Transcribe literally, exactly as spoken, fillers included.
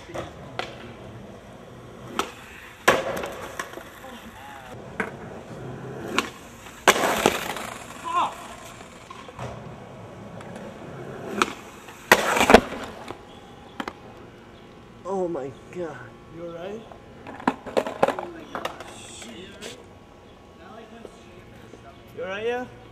Oh my god. You alright? Oh my gosh. You alright, yeah?